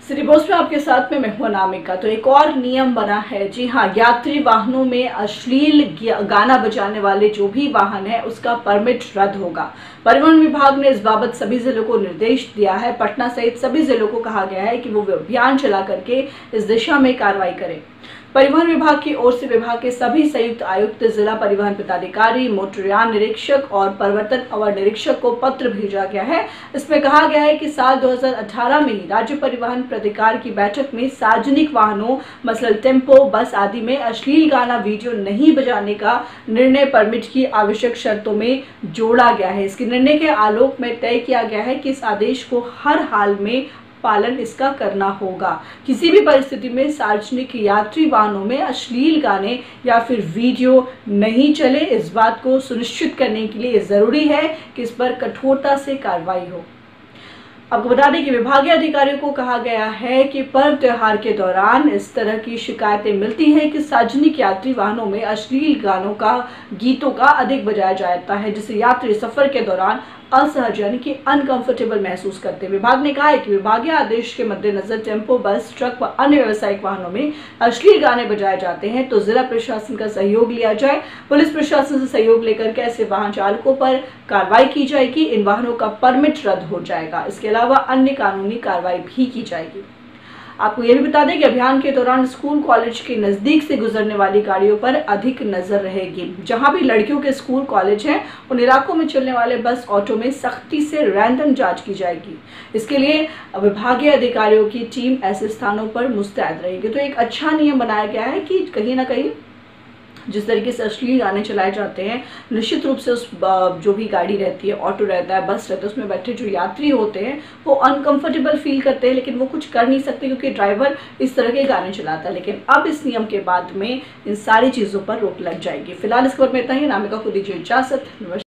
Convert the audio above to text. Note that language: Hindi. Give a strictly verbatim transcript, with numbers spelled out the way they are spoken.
सिटी पोस्ट में आपके साथ में मैं हूं अनामिका। तो एक और नियम बना है, जी हाँ, यात्री वाहनों में अश्लील गाना बजाने वाले जो भी वाहन है उसका परमिट रद्द होगा। परिवहन विभाग ने इस बाबत सभी जिलों को निर्देश दिया है। पटना सहित सभी जिलों को कहा गया है कि वो अभियान चला करके इस दिशा में कार्रवाई करें। परिवहन विभाग की ओर से विभाग के सभी संयुक्त आयुक्त, जिला परिवहन पदाधिकारी, मोटरयान निरीक्षक और परिवर्तन अवर निरीक्षक को पत्र भेजा गया है। इसमें कहा गया है कि साल दो हज़ार अठारह में ही राज्य परिवहन प्राधिकार की बैठक में सार्वजनिक वाहनों मसलन टेम्पो, बस आदि में अश्लील गाना वीडियो नहीं बजाने का निर्णय परमिट की आवश्यक शर्तों में जोड़ा गया है। इसके निर्णय के आलोक में तय किया गया है कि इस आदेश को हर हाल में पालन इसका करना होगा। किसी भी परिस्थिति में सार्वजनिक यात्री वाहनों में अश्लील गाने या फिर वीडियो नहीं चले। इस बात को सुनिश्चित करने के लिए जरूरी है कि इस पर कठोरता से कार्रवाई हो। आपको बता दें कि विभागीय अधिकारियों को कहा गया है कि पर्व त्योहार के दौरान इस तरह की शिकायतें मिलती हैं कि सार्वजनिक यात्री वाहनों में अश्लील गानों का गीतों का अधिक बजाया जाता है, जिससे यात्री सफर के दौरान असहज यानी कि अनकंफर्टेबल महसूस करते हैं। विभाग ने कहा है कि विभागीय आदेश के मद्देनजर टेम्पो, बस, ट्रक व अन्य व्यावसायिक वाहनों में अश्लील गाने बजाए जाते हैं तो जिला प्रशासन का सहयोग लिया जाए। पुलिस प्रशासन से सहयोग लेकर के ऐसे वाहन चालकों पर कार्रवाई की जाएगी। इन वाहनों का परमिट रद्द हो जाएगा। इसके अलावा अन्य कानूनी कार्रवाई भी की जाएगी। आपको यह भी बता दें कि अभियान के दौरान स्कूल कॉलेज के नजदीक से गुजरने वाली गाड़ियों पर अधिक नजर रहेगी। जहां भी लड़कियों के स्कूल कॉलेज हैं उन इलाकों में चलने वाले बस, ऑटो में सख्ती से रैंडम जांच की जाएगी। इसके लिए विभागीय अधिकारियों की टीम ऐसे स्थानों पर मुस्तैद रहेगी। तो एक अच्छा नियम बनाया गया है कि कहीं ना कहीं जिस तरीके से अश्लील गाने चलाए जाते हैं, निश्चित रूप से उस जो भी गाड़ी रहती है, ऑटो रहता है, बस रहता है, उसमें बैठे जो यात्री होते हैं वो अनकंफर्टेबल फील करते हैं, लेकिन वो कुछ कर नहीं सकते क्योंकि ड्राइवर इस तरह के गाने चलाता है। लेकिन अब इस नियम के बाद में इन सारी चीज़ों पर रोक लग जाएगी। फिलहाल इस खबर में इतना ही। अनामिका को दीजिए इजाजत।